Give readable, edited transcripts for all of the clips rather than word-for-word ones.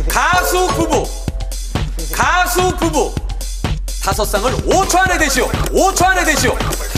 가수 부부 5쌍을 5초 안에 대시오. 5초 안에 대시오.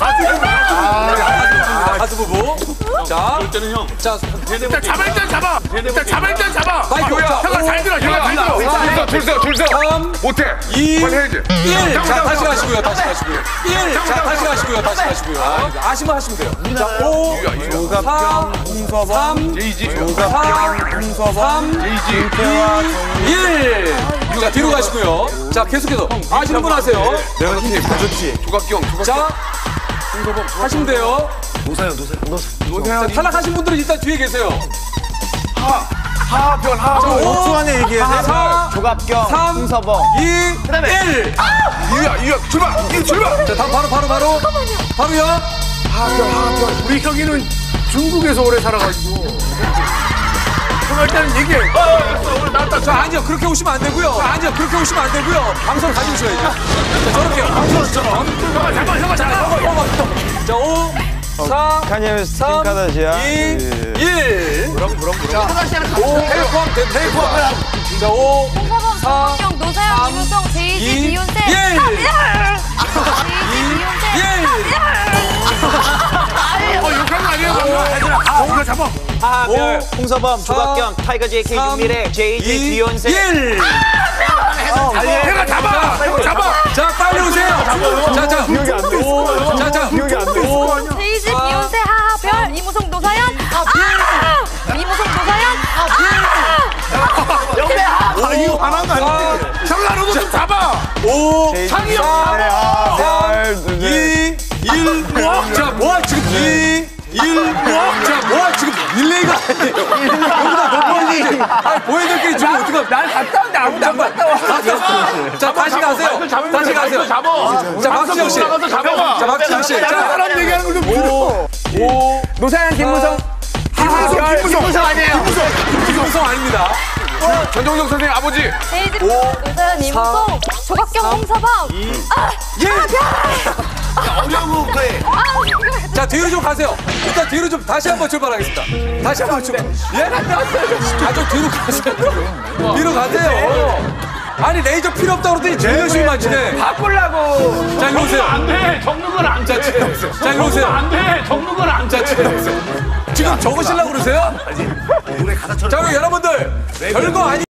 가수 부부. 자, 때는 형. 자, 일단 잡아. 일단 잡아. 마이크. 형아 잘 들어. 줄 서. 3, 못해. 2, 빨리 해야지. 1. 자, 다시 가시고요. 1. 자, 다시 가시고요. 아시면 하시면 돼요. 자, 5, 4, 3, 제이지. 3, 2, 1. 자, 뒤로 가시고요. 자, 계속해서. 아시는 분 하세요. 내가 팀 가졌지. 조각경. 자, 하시면 돼요. 노사연. 자, 탈락하신 분들은 일단 뒤에 계세요. 하별. 5초 안에 얘기해야 돼. 4, 조갑경, 3, 홍서범. 2, 1. 유야. 출발. 자, 다음 바로요. 하별. 우리 형이는 중국에서 오래 살아가지고. 그럼 일단 얘기해. 자, 아니요. 그렇게 오시면 안 되고요. 방송을 가지고 오셔야죠. 자, 저렇게요. 형아 잡아. 자, 5, 4, 카니에 웨스트, 3, 킴 카다시안. 2, 1. 자, 5, 테이크 원. 자, 5, 4, 조각경, 노사연, 김우성, 제이지, 2, 비욘세. 1. 제이지, 비욘세. 욕한 거 아니야? 이거 잡아. 하별, 홍서범, 조갑경, 타이거 JK, 3, 윤미래, 제이지, 2, 비욘세. 1. 내가 잡아. 자, 빨리 오세요. 자. 기억이 안 돼. 자. 기억이 안 돼. 제이지, 비욘세, 하별, 이무성, 노사연. 이무성, 노사연. 이거 하나도 아닌데. 형아 너도 좀 잡아. 5, 창이 4, 하별, 2, 1. 자, 뭐야 지금 2, 1. 자, 뭐야 지금 릴레이가 아니에요. 여기다 넣어야지. 보여드릴게 지금 어떡하. 난 갔다 왔는데 아무도 안 갔다 와. 자, 다시 가세요. 자, 박지영 씨. 자, 박지영 씨. 사람 얘기하는 거 좀 들어. 5, 노사연, 김무성. 김무성 아니에요. 김우성 아닙니다. 전종석 선생님 아버지. 제이지, 노사연, 이무성, 조각경, 홍서범. 어려운 거 해. 자, 뒤로 좀 가세요. 일단 뒤로 좀 다시 한번 출발하겠습니다. 다시 한번 출발. 예? 아, 좀 뒤로 가세요. 뒤로 가세요. 아니, 레이저 필요 없다고 그러더니 제일 열심히 맞추네. 바꾸려고. 자, 일로 오세요. 안 돼. 적는 건 안 돼. 자, 일로 오세요. 안 돼. 적는 건 안 돼. 지금 적으시려고 그러세요? 자, 그럼 여러분들 별거 아니